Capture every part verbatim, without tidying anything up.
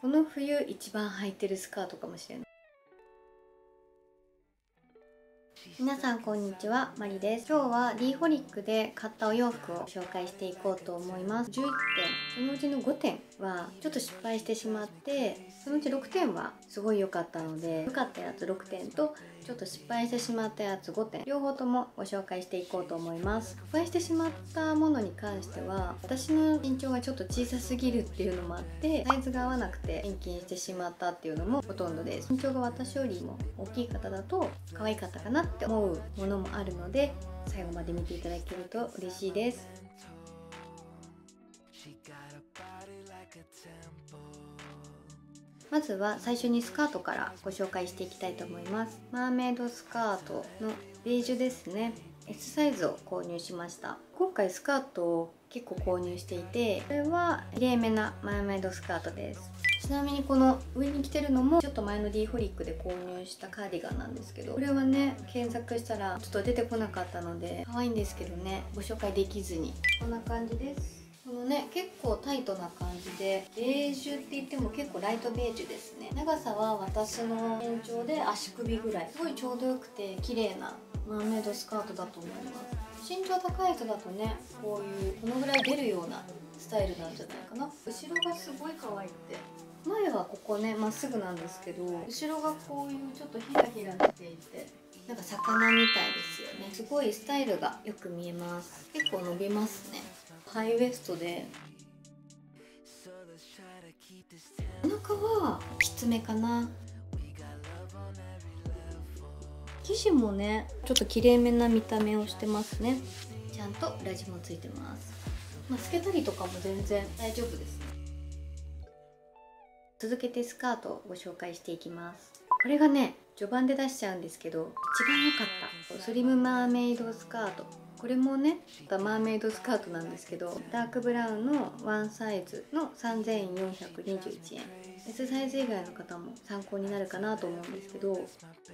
この冬一番履いてるスカートかもしれない。皆さんこんにちは、マリです。今日は D ホリックで買ったお洋服を紹介していこうと思います。じゅういってん、そのうちのごてんはちょっと失敗してしまって、そのうちろくてんはすごい良かったので、良かったやつろくてんとちょっと失敗してしまったやつごてん、両方ともご紹介していこうと思います。失敗してしまったものに関しては、私の身長がちょっと小さすぎるっていうのもあって、サイズが合わなくて返金してしまったっていうのもほとんどです。身長が私よりも大きい方だと可愛かったかなって思うものもあるので、最後まで見ていただけると嬉しいです。まずは最初にスカートからご紹介していきたいと思います。マーメイドスカートのベージュですね。 エス サイズを購入しました。今回スカートを結構購入していて、これはきれいめなマーメイドスカートです。ちなみにこの上に着てるのもちょっと前の D ホリックで購入したカーディガンなんですけど、これはね検索したらちょっと出てこなかったので可愛いんですけどね、ご紹介できずにこんな感じです。このね結構タイトな感じで、ベージュって言っても結構ライトベージュですね。長さは私の身長で足首ぐらい、すごいちょうどよくて綺麗なマーメイドスカートだと思います。身長高い人だとね、こういうこのぐらい出るようなスタイルなんじゃないかな。後ろがすごい可愛くて、前はここねまっすぐなんですけど、後ろがこういうちょっとヒラヒラしていて、なんか魚みたいですよね。すごいスタイルがよく見えます。結構伸びますね。ハイウエストで、お腹はきつめかな。生地もねちょっときれいめな見た目をしてますね。ちゃんと裏地もついてます。まあ、透けたりとかも全然大丈夫ですね。続けてスカートをご紹介していきます。これがね序盤で出しちゃうんですけど、一番良かったスリムマーメイドスカート。これもねマーメイドスカートなんですけど、ダークブラウンのワンサイズのさんぜんよんひゃくにじゅういちえん。 S サイズ以外の方も参考になるかなと思うんですけど、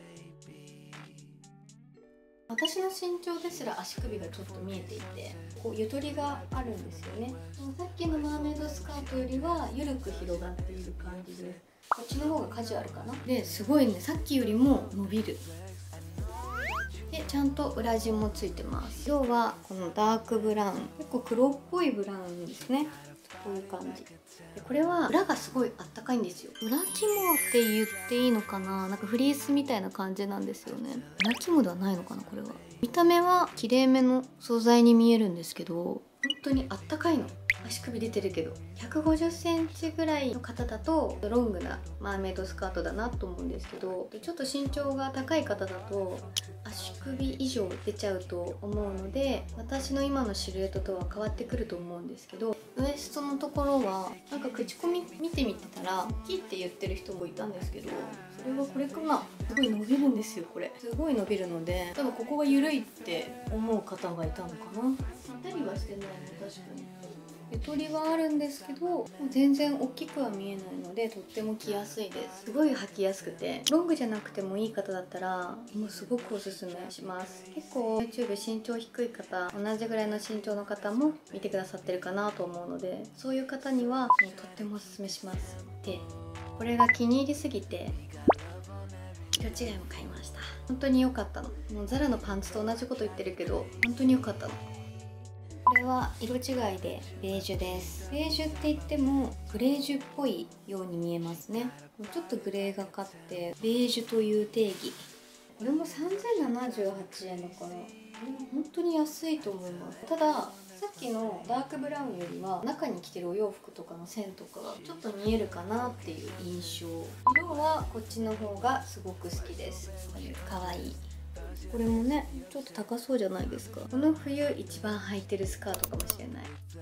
私の身長ですら足首がちょっと見えていて、こうゆとりがあるんですよね。さっきのマーメイドスカートよりは緩く広がっている感じです。こっちの方がカジュアルかな。ですごいね、さっきよりも伸びる。でちゃんと裏地もついてます。要はこのダークブラウン、結構黒っぽいブラウンですね。こういう感じで、これは裏がすごいあったかいんですよ。裏肝って言っていいのかな、なんかフリースみたいな感じなんですよね。裏肝ではないのかな。これは見た目はきれいめの素材に見えるんですけど、本当にあったかいの。足首出てるけど、ひゃくごじゅっセンチぐらいの方だとロングなマーメイドスカートだなと思うんですけど、ちょっと身長が高い方だと足首以上出ちゃうと思うので、私の今のシルエットとは変わってくると思うんですけど、ウエストのところはなんか口コミ見てみてたら「キ」って言ってる人もいたんですけど、それはこれかな。すごい伸びるんですよ。これすごい伸びるので、多分ここが緩いって思う方がいたのかな。ぴったりはしてないね、確かに。ゆとりはあるんですけど、全然大きくは見えないのでとっても着やすいです。すごい履きやすくて、ロングじゃなくてもいい方だったらもうすごくおすすめします。結構 YouTube 身長低い方、同じぐらいの身長の方も見てくださってるかなと思うので、そういう方にはもうとってもおすすめします。でこれが気に入りすぎて色違いも買いました。本当に良かったの。もうザラのパンツと同じこと言ってるけど本当に良かったの。これは色違いでベージュです。ベージュって言ってもグレージュっぽいように見えますね。ちょっとグレーがかってベージュという定義。これもさんぜんななじゅうはちえんだから、これも本当に安いと思います。たださっきのダークブラウンよりは中に着てるお洋服とかの線とかがちょっと見えるかなっていう印象。色はこっちの方がすごく好きです。こういう可愛い、これもねちょっと高そうじゃないですか。この冬一番履いてるスカートかもしれない。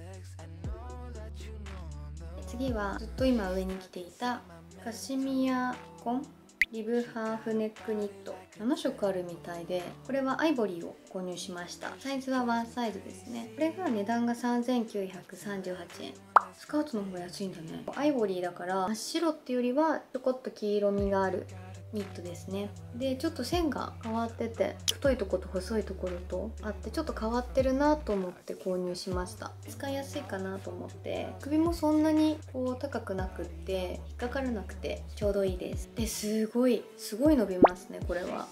次はずっと今上に着ていたカシミヤコンリブハーフネックニット、ななしょくあるみたいで、これはアイボリーを購入しました。サイズはワンサイズですね。これが値段がさんぜんきゅうひゃくさんじゅうはちえん。スカートの方が安いんだね。アイボリーだから真っ白っていうよりはちょこっと黄色みがあるニットですね。でちょっと線が変わってて、太いところと細いところとあってちょっと変わってるなと思って購入しました。使いやすいかなと思って、首もそんなにこう高くなくって引っかからなくてちょうどいいです。ですごいすごい伸びますね、これは。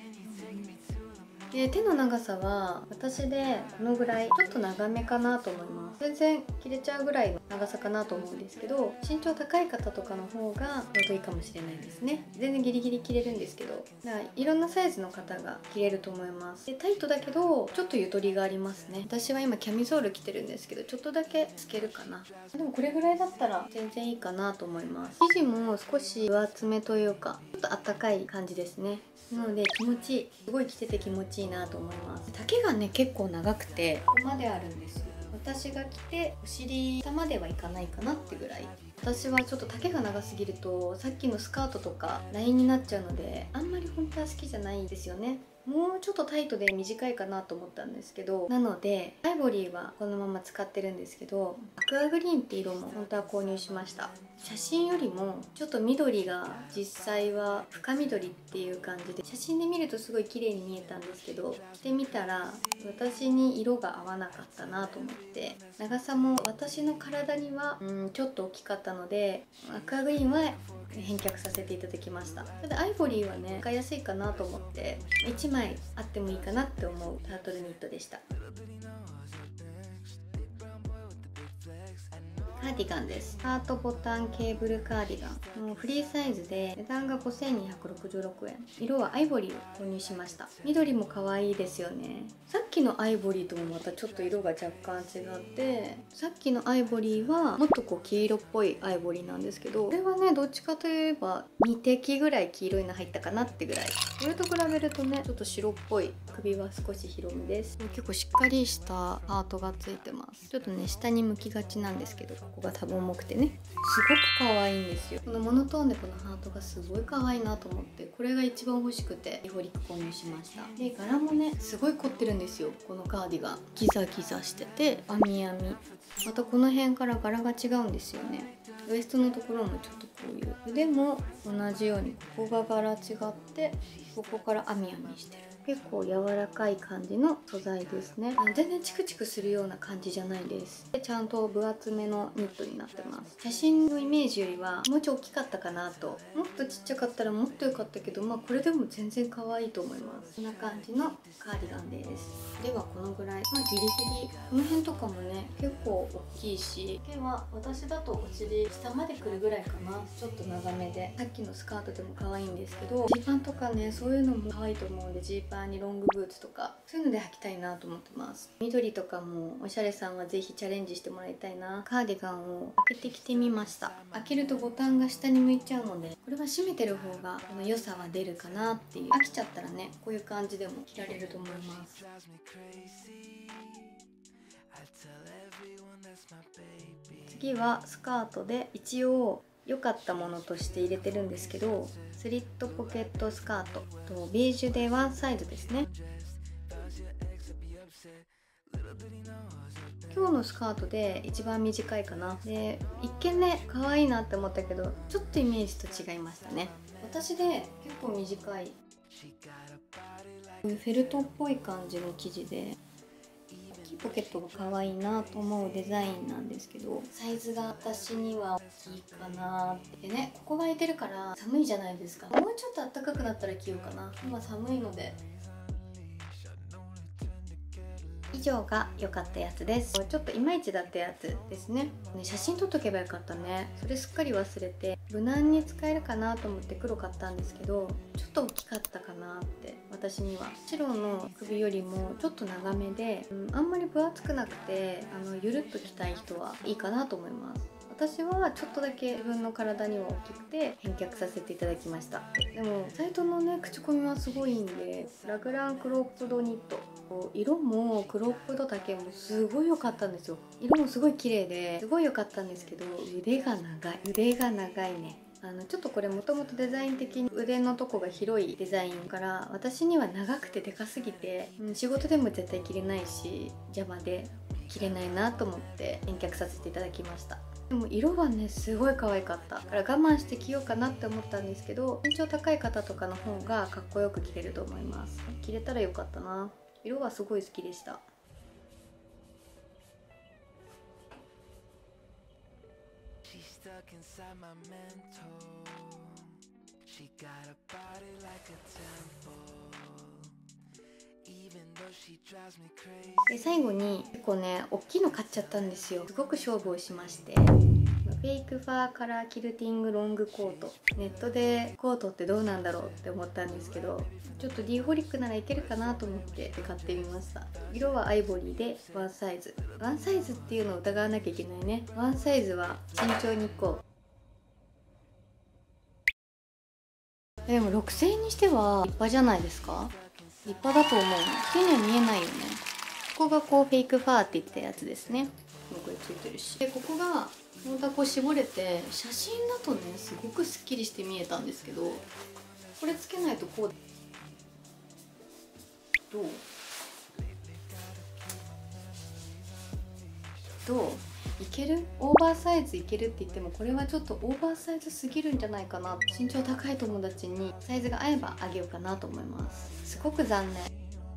で手の長さは私でこのぐらい、ちょっと長めかなと思います。全然切れちゃうぐらいの長さかなと思うんですけど、身長高い方とかの方がちょうどいいかもしれないですね。全然ギリギリ切れるんですけど、だからいろんなサイズの方が着れると思います。でタイトだけどちょっとゆとりがありますね。私は今キャミソール着てるんですけど、ちょっとだけ透けるかな。でもこれぐらいだったら全然いいかなと思います。生地も少し分厚めというかちょっとあったかい感じですね。なので気持ちいい、すごい着てて気持ちいいなと思います。丈がね結構長くてここまであるんですよ。私が着てお尻下まではいかないかなってぐらい。私はちょっと丈が長すぎるとさっきのスカートとかラインになっちゃうので、あんまり本当は好きじゃないんですよね。もうちょっとタイトで短いかなと思ったんですけど、なのでアイボリーはこのまま使ってるんですけど、アクアグリーンって色も本当は購入しました。写真よりもちょっと緑が実際は深緑っていう感じで、写真で見るとすごい綺麗に見えたんですけど、してみたら私に色が合わなかったなと思って、長さも私の体にはうんちょっと大きかったので、アクアグリーンは返却させていただきました。ただアイボリーはね使いやすいかなと思っていちまいあってもいいかなって思うタートルニットでした。カーディガンです。ハートボタンケーブルカーディガンのフリーサイズで値段がごせんにひゃくろくじゅうろくえん。色はアイボリーを購入しました。緑も可愛いですよね。さっきのアイボリーともまたちょっと色が若干違って、さっきのアイボリーはもっとこう黄色っぽいアイボリーなんですけど、これはねどっちかといえばに滴ぐらい黄色いの入ったかなってぐらい。これと比べるとねちょっと白っぽい。首は少し広めです。結構しっかりしたハートがついてます。ちょっとね下に向きがちなんですけど、ここが多分重くてねすごく可愛いんですよ。このモノトーンでこのハートがすごい可愛いなと思って、これが一番欲しくてリホリック購入しました。で柄もねすごい凝ってるんですよ。このカーディガンギザギザしてて編み編み、またこの辺から柄が違うんですよね。ウエストのところもちょっとこういう腕も同じようにここが柄違ってここから編み編みしてる。結構柔らかい感じの素材ですね。全然チクチクするような感じじゃないです。でちゃんと分厚めのニットになってます。写真のイメージよりはもうちょい大きかったかなと。もっとちっちゃかったらもっと良かったけど、まあこれでも全然可愛いと思います。こんな感じのカーディガンです。ではこのぐらい、まあ、ギリギリこの辺とかもね結構大きいし、毛は私だとお尻下まで来るぐらいかな。ちょっと長めで、さっきのスカートでも可愛いんですけど、ジーパンとかねそういうのも可愛いと思うんで、ジーパンにロングブーツとかそういうので履きたいなと思ってます。緑とかもおしゃれさんはぜひチャレンジしてもらいたいな。カーディガンを開けてきてみました。開けるとボタンが下に向いちゃうので、これは閉めてる方がこの良さは出るかなっていう。飽きちゃったらねこういう感じでも着られると思います。次はスカートで、一応良かったものとして入れてるんですけど、スリットポケットスカートとベージュでワンサイズですね。今日のスカートで一番短いかな。で一見ね可愛いなって思ったけど、ちょっとイメージと違いましたね。私で結構短いこういうフェルトっぽい感じの生地で、大きいポケットが可愛いなと思うデザインなんですけど、サイズが私には大きいかなって。でねここが開いてるから寒いじゃないですか。もうちょっと暖かくなったら着ようかな。今寒いので。以上が良かったやつです。ちょっといまいちだったやつですね。ね写真撮っとけばよかったね。それすっかり忘れて、無難に使えるかなと思って黒買ったんですけど、ちょっと大きかったかなって私には。白の首よりもちょっと長めで、うん、あんまり分厚くなくてあのゆるっと着たい人はいいかなと思います。私はちょっとだけ自分の体には大きくて返却させていただきました。でもサイトのね口コミはすごいんで、ラグランクロープドニット、色もクロップド丈もすごい良かったんですよ。色もすごい綺麗ですごい良かったんですけど、腕が長い腕が長いね。あのちょっとこれもともとデザイン的に腕のとこが広いデザインから私には長くてでかすぎて、うん、仕事でも絶対着れないし邪魔で着れないなと思って返却させていただきました。 でも色はねすごい可愛かった。だから我慢して着ようかなって思ったんですけど、身長高い方とかの方がかっこよく着れると思います。着れたらよかったな。色はすごい好きでした。で最後に結構ね大きいの買っちゃったんですよ。すごく勝負をしまして、フェイクファーカラーキルティングロングコート。ネットでコートってどうなんだろうって思ったんですけど、ちょっと D ホリックならいけるかなと思って買ってみました。色はアイボリーでワンサイズ。ワンサイズっていうのを疑わなきゃいけないね。ワンサイズは慎重にいこう。でもろくせんえんにしては立派じゃないですか。立派だと思う。普通には見えないよね。ここがこうフェイクファーって言ったやつですね。これついてるし。でここが本当はこう絞れて、写真だとねすごくすっきりして見えたんですけど、これつけないとこうどうどういける？オーバーサイズいけるって言っても、これはちょっとオーバーサイズすぎるんじゃないかな。身長高い友達にサイズが合えばあげようかなと思います。すごく残念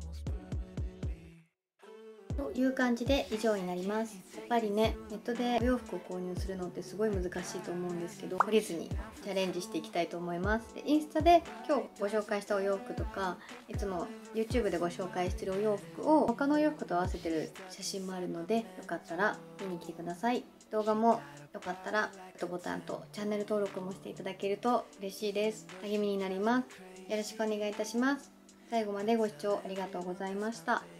という感じで以上になります。やっぱりね、ネットでお洋服を購入するのってすごい難しいと思うんですけど、懲りずにチャレンジしていきたいと思います。でインスタで今日ご紹介したお洋服とか、いつも YouTube でご紹介してるお洋服を他のお洋服と合わせてる写真もあるので、よかったら見に来てください。動画もよかったらグッドボタンとチャンネル登録もしていただけると嬉しいです。励みになります。よろしくお願いいたします。最後までご視聴ありがとうございました。